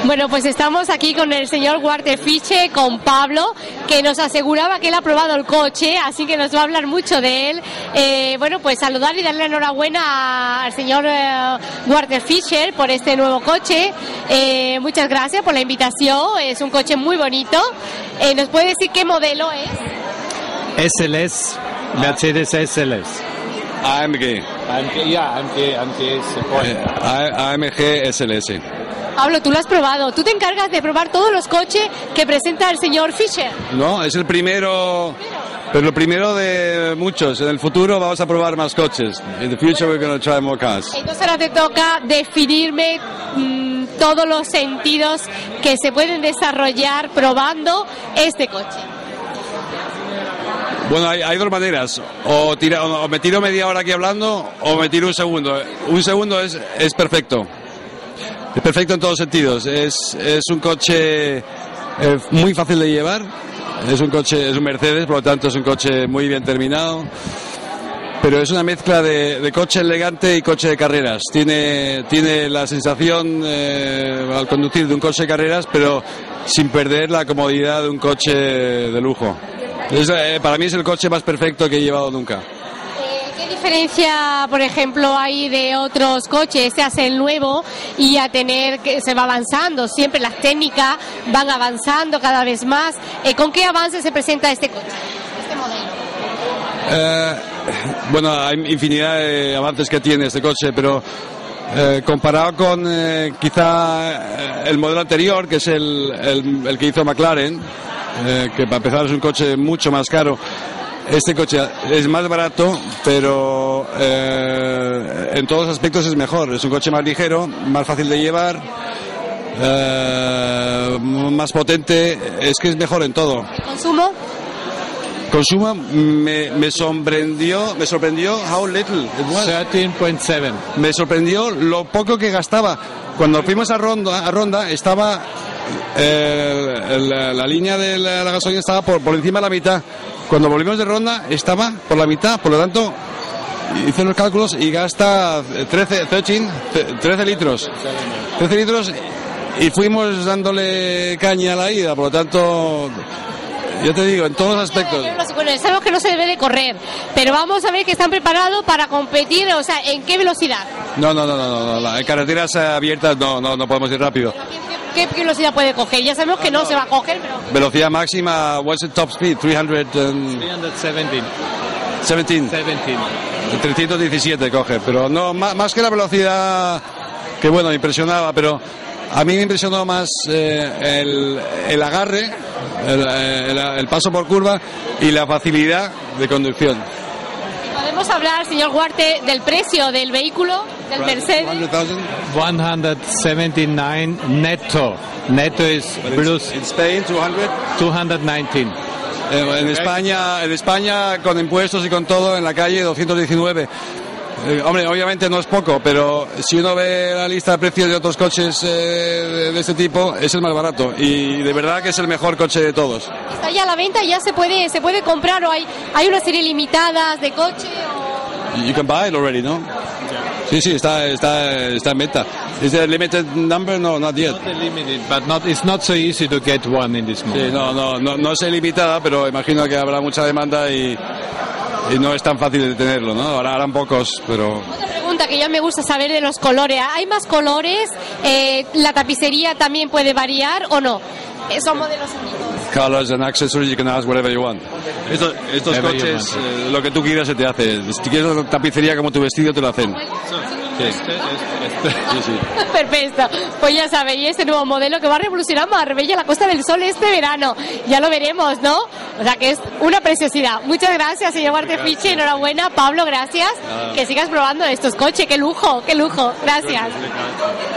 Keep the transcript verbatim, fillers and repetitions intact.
Bueno, pues estamos aquí con el señor Walter Fischer, con Pablo, que nos aseguraba que él ha probado el coche, así que nos va a hablar mucho de él. Eh, bueno, pues saludar y darle la enhorabuena al señor eh, Walter Fischer por este nuevo coche. Eh, muchas gracias por la invitación, es un coche muy bonito. Eh, ¿Nos puede decir qué modelo es? S L S, Mercedes S L S. A M G. A M G, ya, A M G, A M G es Eh, A- AMG S L S. Pablo, tú lo has probado. Tú te encargas de probar todos los coches que presenta el señor Fischer. No, es el primero, pero lo primero de muchos. En el futuro vamos a probar más coches. In the future we're going to try more cars. Entonces ahora te toca definirme mmm, todos los sentidos que se pueden desarrollar probando este coche. Bueno, hay, hay dos maneras. O, tira, o me tiro media hora aquí hablando o me tiro un segundo. Un segundo es, es perfecto. Es perfecto en todos sentidos. Es, es un coche eh, muy fácil de llevar. Es un coche, es un Mercedes, por lo tanto es un coche muy bien terminado. Pero es una mezcla de, de coche elegante y coche de carreras. Tiene, tiene la sensación eh, al conducir de un coche de carreras, pero sin perder la comodidad de un coche de lujo. Es, eh, para mí es el coche más perfecto que he llevado nunca. ¿Qué diferencia, por ejemplo, hay de otros coches? Este hace el nuevo y a tener que se va avanzando. Siempre las técnicas van avanzando cada vez más. Eh, ¿Con qué avance se presenta este coche, este modelo? Eh, bueno, hay infinidad de avances que tiene este coche, pero eh, comparado con eh, quizá el modelo anterior, que es el, el, el que hizo McLaren, eh, que para empezar es un coche mucho más caro. Este coche es más barato, pero eh, en todos los aspectos es mejor. Es un coche más ligero, más fácil de llevar, eh, más potente. Es que es mejor en todo. ¿El consumo? Consumo me, me sorprendió, me sorprendió how little it was. thirteen point seven. Me sorprendió lo poco que gastaba. Cuando fuimos a Ronda, a Ronda estaba eh, la, la línea de la, la gasolina estaba por, por encima de la mitad. Cuando volvimos de Ronda estaba por la mitad, por lo tanto hice los cálculos y gasta trece, trece, trece litros. trece litros y fuimos dándole caña a la ida, por lo tanto, yo te digo, en todos los aspectos. Bueno, sabemos que no se debe de correr, pero vamos a ver que están preparados para competir, o sea, ¿en qué velocidad? No, no, no, no, no, no. En carreteras abiertas no, no, no podemos ir rápido. ¿Qué, qué velocidad puede coger? Ya sabemos que no, no se va a coger, pero... Velocidad máxima, what's the top speed? trescientos trescientos diecisiete. diecisiete. trescientos diecisiete coge, pero no, más, más que la velocidad, que bueno, me impresionaba, pero a mí me impresionó más eh, el, el agarre, el, el, el paso por curva y la facilidad de conducción. ¿Podemos hablar, señor Huarte, del precio del vehículo, del Mercedes? ciento setenta y nueve netto. Netto es plus. En Spain, doscientos diecinueve. Eh, en España, en España con impuestos y con todo en la calle doscientos diecinueve. Eh, hombre, obviamente no es poco, pero si uno ve la lista de precios de otros coches eh, de, de este tipo, es el más barato y de verdad que es el mejor coche de todos. ¿Está ya a la venta? ¿Ya se puede se puede comprar o hay hay una serie limitada de coche? O... You can buy it already, ¿no? Sí, sí, está está está en venta. Is there a limited number? No, not yet. Not limited, but not it's not so easy to get one in this moment. Sí, no, no, no, no es limitada, pero imagino que habrá mucha demanda y y no es tan fácil de tenerlo, ¿no? Ahora harán pocos, pero... Otra pregunta que ya me gusta saber de los colores. ¿Hay más colores? Eh, ¿La tapicería también puede variar o no? Eh, son modelos únicos. Colors and accessories, you can ask whatever you want. Estos, estos coches, eh, lo que tú quieras se te hace. Si quieres la tapicería como tu vestido, te lo hacen. Sí. Sí, sí. Perfecto, pues ya sabéis, este nuevo modelo que va a revolucionar Marbella, la Costa del Sol este verano, ya lo veremos, ¿no? O sea que es una preciosidad. Muchas gracias, señor Walter Fischer, enhorabuena. Pablo, gracias, que sigas probando estos coches, qué lujo, qué lujo, gracias.